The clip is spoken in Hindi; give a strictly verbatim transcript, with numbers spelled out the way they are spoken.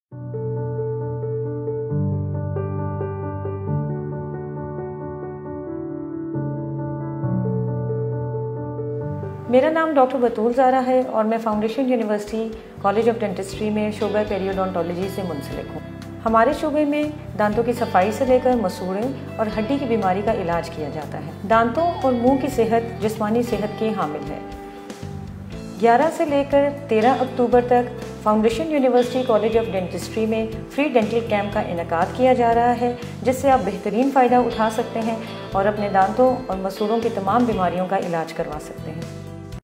मेरा नाम डॉक्टर बतूल ज़ारा है और मैं Foundation University College of Dentistry में शोबा पेरियोडोंटोलॉजी से मुंसलिक हूँ। हमारे शोबे में दांतों की सफाई से लेकर मसूड़े और हड्डी की बीमारी का इलाज किया जाता है। दांतों और मुंह की सेहत जिस्मानी सेहत की हामिल है। ग्यारह से लेकर तेरह अक्टूबर तक Foundation University College of Dentistry में फ्री डेंटल कैंप का इनेकाद किया जा रहा है, जिससे आप बेहतरीन फ़ायदा उठा सकते हैं और अपने दांतों और मसूड़ों की तमाम बीमारियों का इलाज करवा सकते हैं।